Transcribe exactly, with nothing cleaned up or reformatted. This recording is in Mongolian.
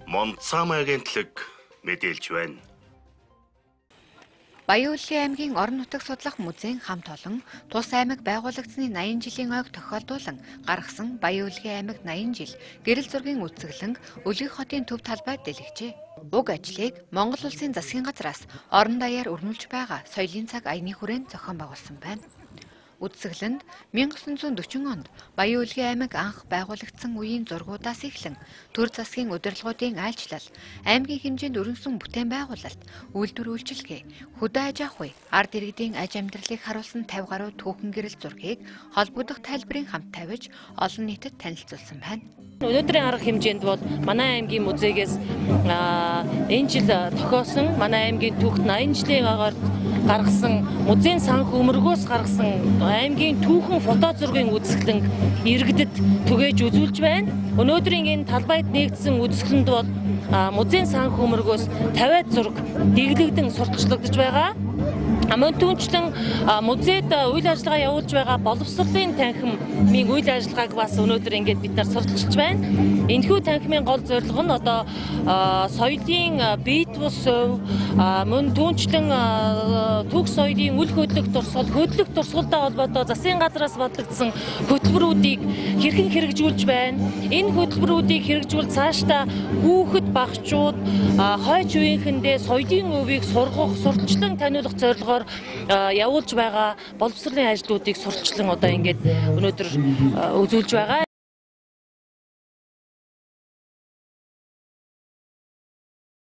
Монцам агентлаг мэдээлж байна. Баян-Өлгий аймгийн орон нутаг судлах музейн хамт олон тус аймаг байгуулагдсны наян жилийн ойг тохиолдуулан гаргасан Баян-Өлгий аймаг наян жил гэрэл зургийн үзэсгэлэнг Өлгий хотын төв талбайд дэлгэжээ. Уг ажлыг Монгол улсын засгийн газраас орон даяар өрнүүлж байгаа соёлын цаг аяны хүрээнд зохион байгуулсан байна. Үзэсгэлэнд мянга тоғыз жүз дөрвөн онд Баян-Өлгий аймаг анх байгуулагдсан үеийн зургуудаас эхлэн төр засгийн удирдлагуудын айлчлал, аймгийн хэмжээнд өрнөсөн бүтээн байгуулалт, үйлдвэр үйлчилгээ, хөдөө аж ахуй, ард иргэдийн аж амьдралыг харуулсан тавь гаруй түүхэн гэрэл зургийг холбогдох тайлбарын хамт тавьж олон нийтэд танилцуулсан байна. Өнөөдрийн арга хэмжээнд бол манай аймгийн музейгээс энэ жил тохиосон манай аймгийн түүхт наян жилийн агаар гаргасан музейн санх өмөргөөс гаргасан аймгийн түүхэн фото зургийн үзэсгэлэнг иргэдэд түгээж үзүүлж байна. Өнөөдрийн энэ талбайд нэгдсэн үзэсгэлэнд бол музейн санх өмөргөөс тавиад зураг дэглэгдэн сурталчлагдж байгаа. Мөн түүнчлэн музейд үйл ажиллагаа явуулж байгаа боловсролын танхимын үйл ажиллагааг бас өнөөдөр ингээд бид нар сурталчилж байна. Энэхүү танхимын гол зорилго нь одоо соёлын бит бус сөв, мөн түүнчлэн түүх соёлын үл хөдлөх дурсгал, хөдлөх дурсгалтай холбоотой засгийн газраас бодлогдсон хөтөлбөрүүдийг хэрхэн хэрэгжүүлж байна. Энэ хөтөлбөрүүдийг хэрэгжүүл цаашдаа хүүхэд багчууд хойч үеийнхэндээ соёлын өвийг сургах, сурталчлан таниулах зорилгоор явуулж байгаа боловсролын ажлуудыг сурталчлан одоо ингээд өнөөдөр үзүүлж байгаа.